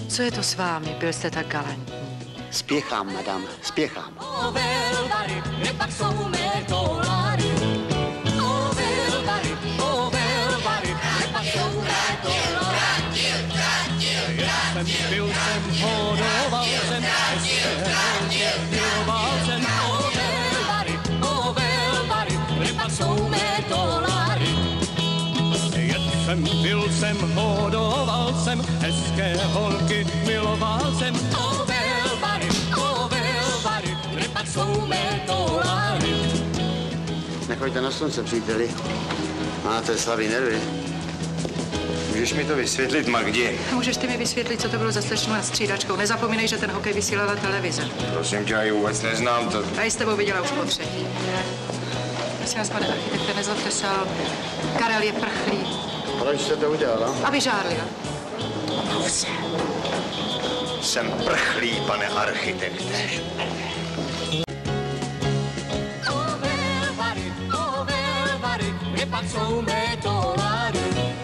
Co je to s vámi? Byl jste tak galantní. Spěchám, madam, spěchám. Byl jsem, hodoval jsem, miloval jsem, ryba jsou mé dolary. Byl jsem, hodoval jsem, hezké holky, miloval jsem, ryba jsou mé dolary. Nechoďte na slunce, příteli. Máte slabý nervy. Můžeš mi to vysvětlit, Magdi? Můžeš ty mi vysvětlit, co to bylo za slečnu nad střídačkou? Nezapomínej, že ten hokej vysílala televize. Prosím tě, já ji vůbec neznám. To... Já ji s tebou viděla už po třetí. Prosím vás, pane architekte, nezlobte se, ale Karel je prchlý. Proč jste to udělala? Aby žárlila. Jsem prchlý, pane architekte. Ryba jsou mé dolary.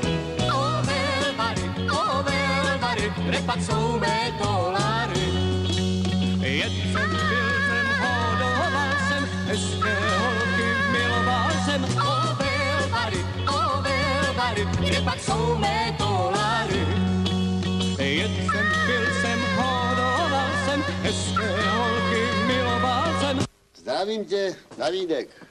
Ryba jsou mé dolary. Jet jsem, byl jsem, hodoval jsem, hezké holky, miloval jsem. Ryba jsou mé dolary. Jet jsem, byl jsem, hodoval jsem, hezké holky, miloval jsem. Zdravím tě, Davídek.